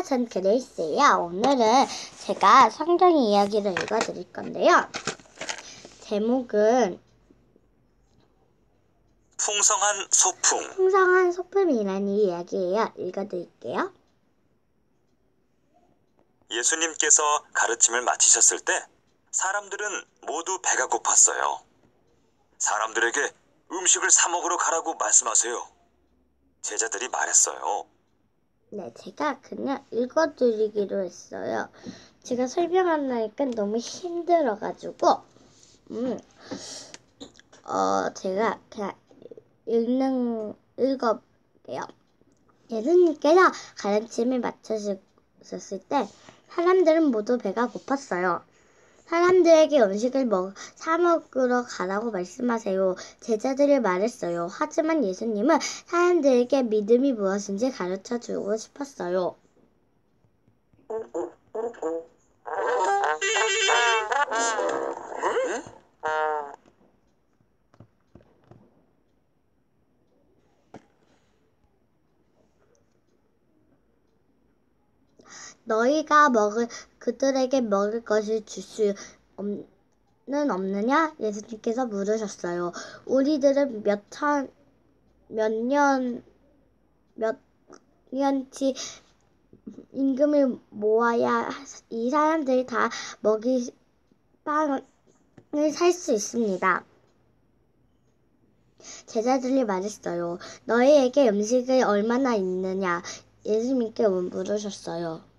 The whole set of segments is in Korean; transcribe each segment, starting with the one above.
전 그레이스예요. 오늘은 제가 성경 이야기를 읽어드릴 건데요. 제목은 풍성한 소품이라는 이야기예요. 읽어드릴게요. 예수님께서 가르침을 마치셨을 때 사람들은 모두 배가 고팠어요. 사람들에게 음식을 사 먹으러 가라고 말씀하세요. 제자들이 말했어요. 네, 제가 그냥 읽어드리기로 했어요. 제가 설명하려니까 너무 힘들어가지고 제가 그냥 읽어볼게요. 예수님께서 가르침을 마치셨을 때 사람들은 모두 배가 고팠어요. 사람들에게 음식을 사 먹으러 가라고 말씀하세요. 제자들이 말했어요. 하지만 예수님은 사람들에게 믿음이 무엇인지 가르쳐 주고 싶었어요. 너희가 그들에게 먹을 것을 줄 수는 없느냐? 예수님께서 물으셨어요. 우리들은 몇 년치 임금을 모아야 이 사람들이 다 먹일 빵을 살 수 있습니다. 제자들이 말했어요. 너희에게 음식이 얼마나 있느냐? 예수님께 물으셨어요.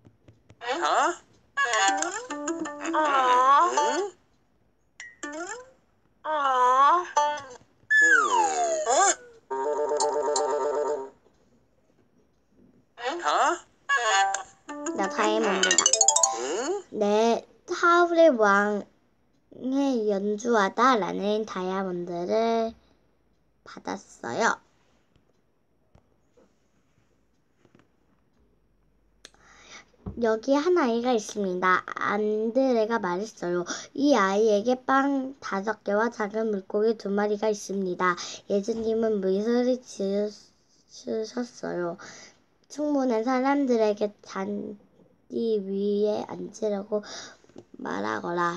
나 다이아몬드다. 내 하울의 왕에 연주하다 라는 다이아몬드를 받았어요. 여기 한 아이가 있습니다. 안드레가 말했어요. 이 아이에게 빵 5개와 작은 물고기 2마리가 있습니다. 예수님은 미소를 지으셨어요. 충분한 사람들에게 잔디 위에 앉으라고 말하거라.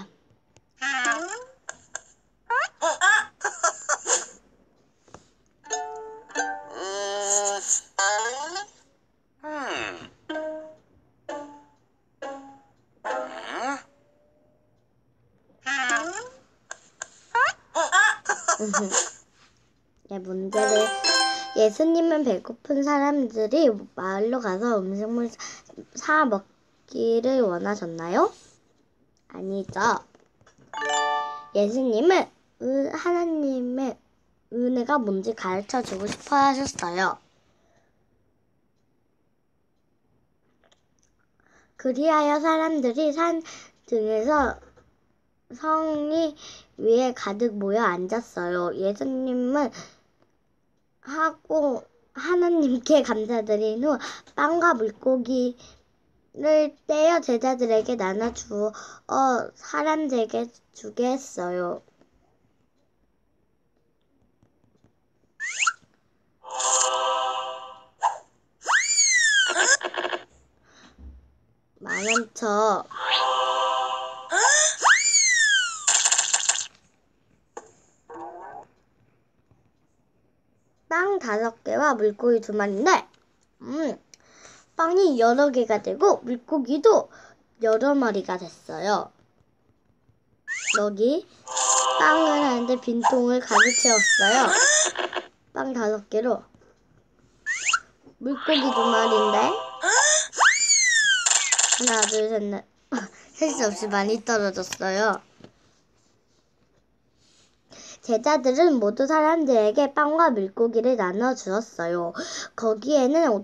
문제를 예수님은 배고픈 사람들이 마을로 가서 음식물 사 먹기를 원하셨나요? 아니죠. 예수님은 하나님의 은혜가 뭔지 가르쳐 주고 싶어 하셨어요. 그리하여 사람들이 산 등에서 성이 위에 가득 모여 앉았어요. 예수님은 하나님께 감사드린 후 빵과 물고기를 떼어 제자들에게 나눠 주어 사람들에게 주게 했어요. 많죠. 빵 5개와 물고기 2마리인데 빵이 여러 개가 되고 물고기도 여러 마리가 됐어요. 여기 빵을 하는데 빈통을 가득 채웠어요. 빵 5개로 물고기 2마리인데 하나 둘 셋 넷 셀 수 없이 많이 떨어졌어요. 제자들은 모두 사람들에게 빵과 물고기를 나눠 주었어요. 거기에는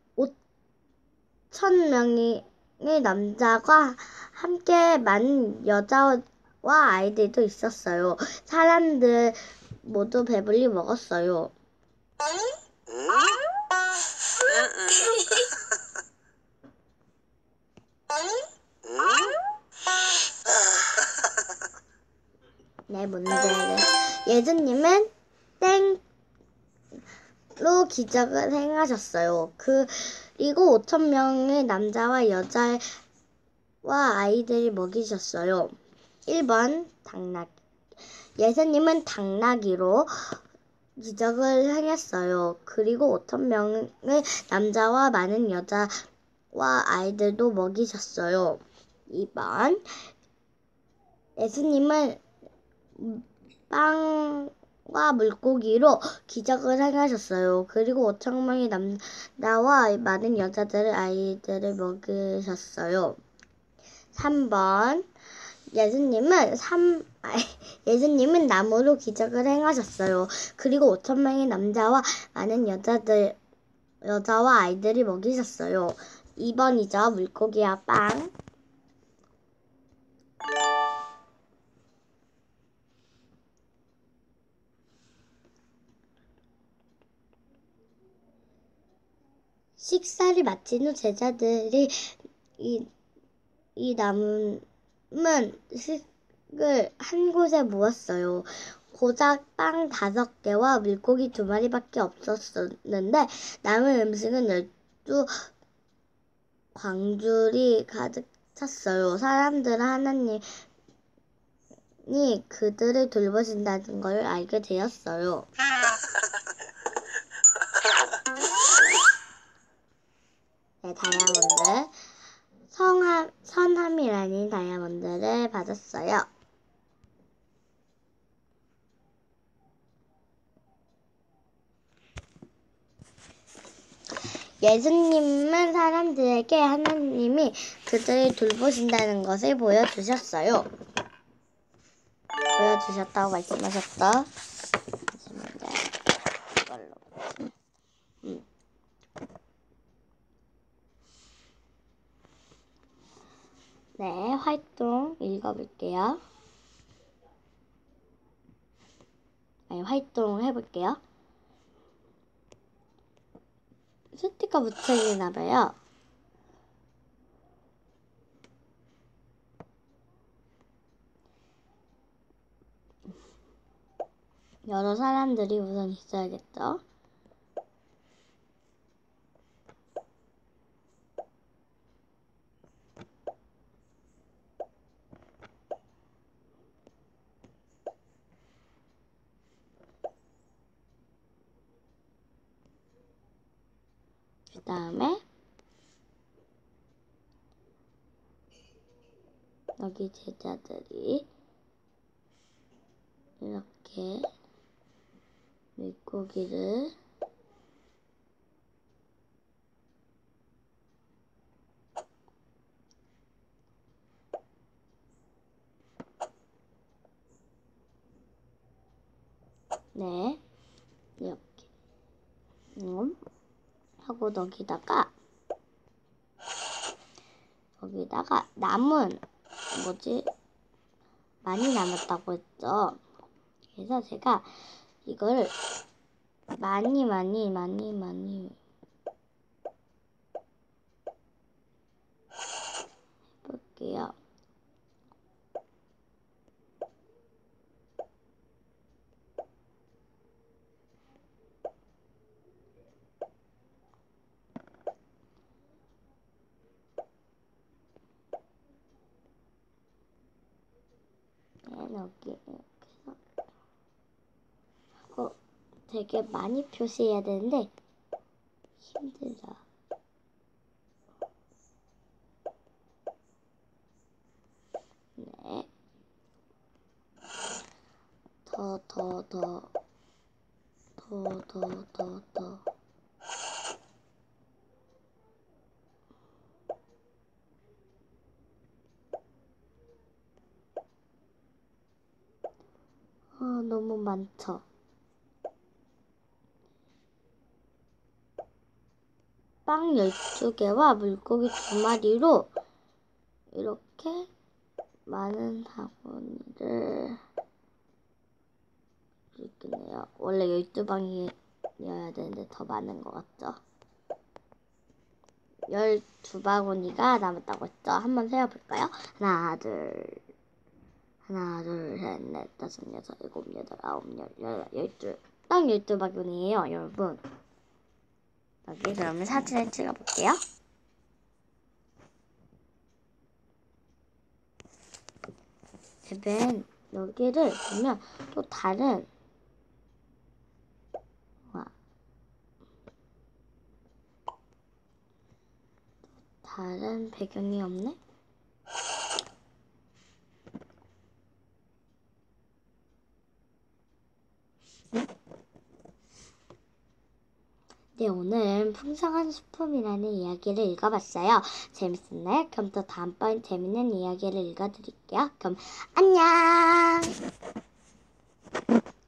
5,000명의 남자가 함께 많은 여자와 아이들도 있었어요. 사람들 모두 배불리 먹었어요. 네, 문제는 예수님은 땡로 기적을 행하셨어요. 그 그리고 5천 명의 남자와 여자와 아이들이 먹이셨어요. 1번 당나귀. 예수님은 당나귀로 기적을 행했어요. 그리고 5천 명의 남자와 많은 여자와 아이들도 먹이셨어요. 2번 예수님은 빵과 물고기로 기적을 행하셨어요. 그리고 5천 명의 남자와 많은 여자들의 아이들을 먹이셨어요. 3번 예수님은 나무로 기적을 행하셨어요. 그리고 5천 명의 남자와 많은 여자와 아이들이 먹이셨어요. 2번이죠. 물고기와 빵. 식사를 마친 후 제자들이 이 남은 식을 한 곳에 모았어요. 고작 빵 5개와 물고기 2마리밖에 없었는데 남은 음식은 12광줄이 가득 찼어요. 사람들은 하나님이 그들을 돌보신다는 걸 알게 되었어요. 네, 다이아몬드. 선함이라는 다이아몬드를 받았어요. 예수님은 사람들에게 하나님이 그들을 돌보신다는 것을 보여주셨다고 말씀하셨다. 이걸로. 네, 활동 읽어볼게요. 활동 해볼게요. 스티커 붙여지나봐요. 여러 사람들이 우선 있어야겠죠. 그 다음에 여기 제자들이 이렇게 물고기를 네, 이렇게 하고 여기다가 남은 많이 남았다고 했죠. 그래서 제가 이걸 많이 해볼게요. 여기 이렇게 해서 하고 되게 많이 표시해야 되는데 힘들다. 네. 더. 너무 많죠. 빵 12개와 물고기 2마리로 이렇게 많은 바구니를 있겠네요. 원래 12방이어야 되는데 더 많은 것 같죠? 12바구니가 남았다고 했죠? 한번 세어볼까요? 하나, 둘, 셋, 넷, 다섯, 여섯, 일곱, 여덟, 아홉, 열, 열둘. 딱 12바구니예요, 여러분. 여기 그러면 사진을 찍어볼게요. 앱은 여기를 보면 또 다른 배경이 없네? 네, 오늘은 풍성한 소품이라는 이야기를 읽어봤어요. 재밌었나요? 그럼 또 다음번 재밌는 이야기를 읽어드릴게요. 그럼 안녕!